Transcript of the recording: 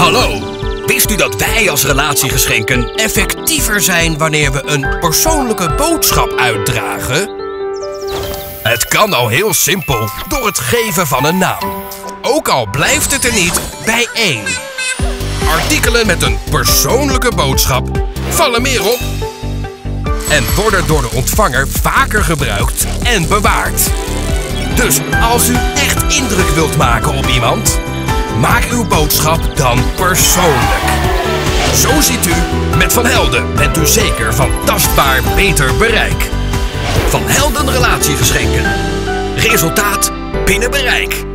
Hallo, wist u dat wij als relatiegeschenken effectiever zijn wanneer we een persoonlijke boodschap uitdragen? Het kan al heel simpel door het geven van een naam. Ook al blijft het er niet bij één. Artikelen met een persoonlijke boodschap vallen meer op en worden door de ontvanger vaker gebruikt en bewaard. Dus als u echt indruk wilt maken op iemand, maak uw boodschap dan persoonlijk. Zo ziet u, met Van Helden bent u zeker van tastbaar beter bereik. Van Helden relatiegeschenken. Resultaat binnen bereik.